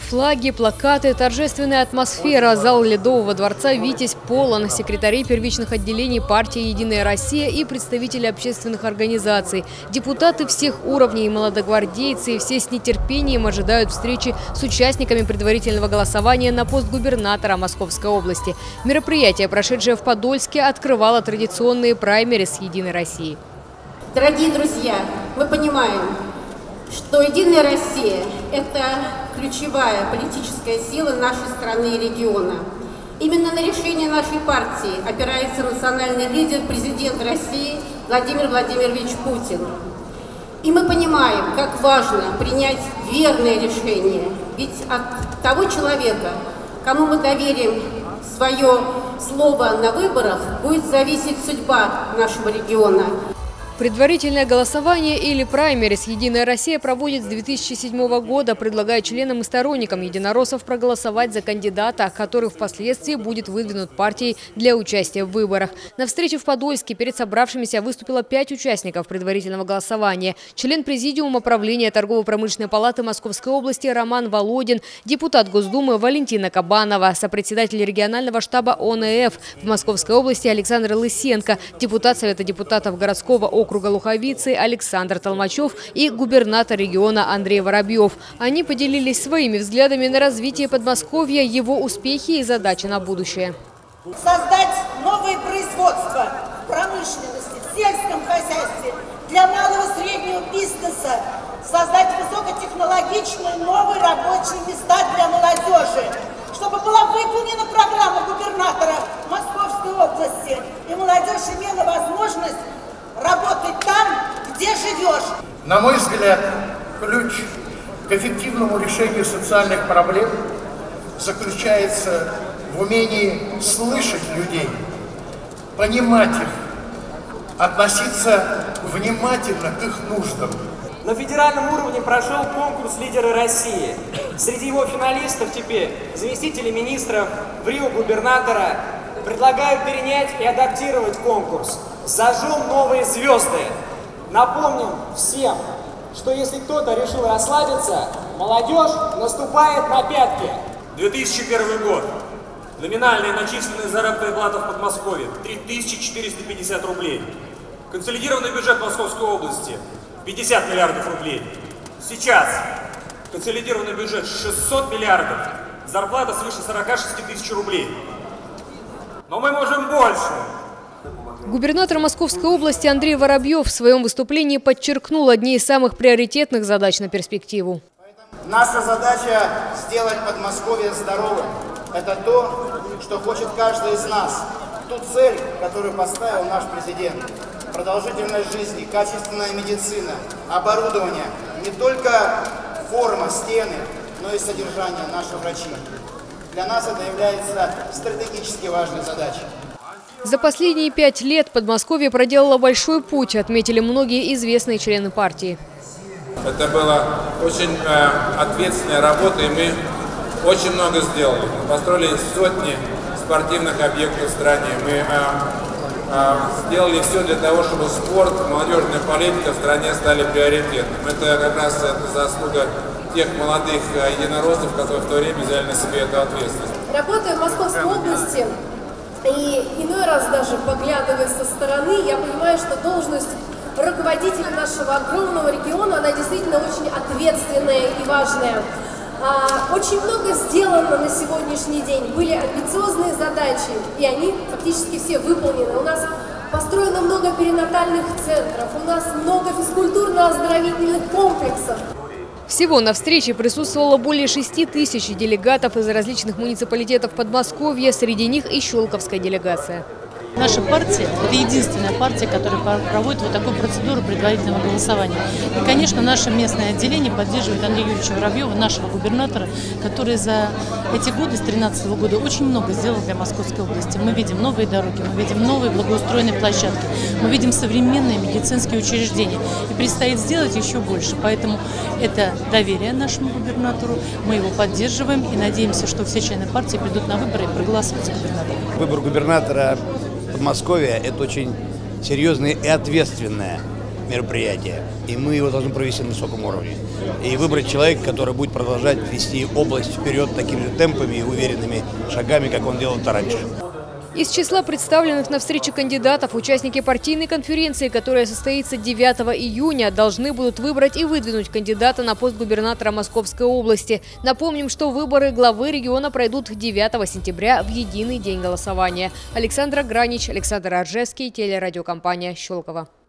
Флаги, плакаты, торжественная атмосфера. Зал Ледового дворца «Витязь» полон. Секретарей первичных отделений партии «Единая Россия» и представители общественных организаций. Депутаты всех уровней и молодогвардейцы. Все с нетерпением ожидают встречи с участниками предварительного голосования на пост губернатора Московской области. Мероприятие, прошедшее в Подольске, открывало традиционные праймерис «Единой России». Дорогие друзья, мы понимаем, что «Единая Россия» – это ключевая политическая сила нашей страны и региона. Именно на решение нашей партии опирается национальный лидер, президент России Владимир Владимирович Путин. И мы понимаем, как важно принять верное решение, ведь от того человека, кому мы доверим свое слово на выборах, будет зависеть судьба нашего региона. Предварительное голосование или праймерис «Единая Россия» проводит с 2007 года, предлагая членам и сторонникам единороссов проголосовать за кандидата, который впоследствии будет выдвинут партией для участия в выборах. На встрече в Подольске перед собравшимися выступило 5 участников предварительного голосования. Член президиума правления Торгово-промышленной палаты Московской области Роман Володин, депутат Госдумы Валентина Кабанова, сопредседатель регионального штаба ОНФ в Московской области Александр Лысенко, депутат Совета депутатов городского округа Луховицы Александр Толмачев и губернатор региона Андрей Воробьев. Они поделились своими взглядами на развитие Подмосковья, его успехи и задачи на будущее. Создать новые производства в промышленности, в сельском хозяйстве, для малого и среднего бизнеса, создать высокотехнологичные новые рабочие места для молодежи, чтобы была выполнена программа губернатора Московской области, и молодежь имела возможность работать там, где живешь. На мой взгляд, ключ к эффективному решению социальных проблем заключается в умении слышать людей, понимать их, относиться внимательно к их нуждам. На федеральном уровне прошел конкурс «Лидеры России». Среди его финалистов теперь заместители министров в Рио губернатора. Предлагаю перенять и адаптировать конкурс. Зажжем новые звезды. Напомним всем, что если кто-то решил расслабиться, молодежь наступает на пятки. 2001 год. Номинальная начисленная заработная плата в Подмосковье 3450 рублей. Консолидированный бюджет Московской области 50 миллиардов рублей. Сейчас консолидированный бюджет 600 миллиардов. Зарплата свыше 46 тысяч рублей. Но мы можем больше. Губернатор Московской области Андрей Воробьев в своем выступлении подчеркнул одни из самых приоритетных задач на перспективу. Наша задача сделать Подмосковье здоровым. Это то, что хочет каждый из нас. Ту цель, которую поставил наш президент. Продолжительность жизни, качественная медицина, оборудование. Не только форма, стены, но и содержание наших врачей. Для нас это является стратегически важной задачей. За последние 5 лет Подмосковье проделало большой путь, отметили многие известные члены партии. Это была очень ответственная работа, и мы очень много сделали. Мы построили сотни спортивных объектов в стране. Мы сделали все для того, чтобы спорт, молодежная политика в стране стали приоритетом. Это как раз заслуга тех молодых единороссов, которые в то время взяли на себя эту ответственность. Работая в Московской области, и иной раз даже поглядывая со стороны, я понимаю, что должность руководителя нашего огромного региона, она действительно очень ответственная и важная. Очень много сделано на сегодняшний день, были амбициозные задачи, и они фактически все выполнены. У нас построено много перинатальных центров, у нас много физкультурно-оздоровительных комплексов. Всего на встрече присутствовало более 6 тысяч делегатов из различных муниципалитетов Подмосковья, среди них и щелковская делегация. Наша партия – это единственная партия, которая проводит вот такую процедуру предварительного голосования. И, конечно, наше местное отделение поддерживает Андрея Юрьевича Воробьева, нашего губернатора, который за эти годы, с 2013 года, очень много сделал для Московской области. Мы видим новые дороги, мы видим новые благоустроенные площадки, мы видим современные медицинские учреждения. И предстоит сделать еще больше. Поэтому это доверие нашему губернатору, мы его поддерживаем и надеемся, что все члены партии придут на выборы и проголосуют за губернатора. Выбор губернатора Подмосковья – это очень серьезное и ответственное мероприятие, и мы его должны провести на высоком уровне. и выбрать человека, который будет продолжать вести область вперед такими же темпами и уверенными шагами, как он делал это раньше. Из числа представленных на встрече кандидатов участники партийной конференции, которая состоится 9 июня, должны будут выбрать и выдвинуть кандидата на пост губернатора Московской области. Напомним, что выборы главы региона пройдут 9 сентября в единый день голосования. Александра Гранич, Александр Аржевский, телерадиокомпания «Щелково».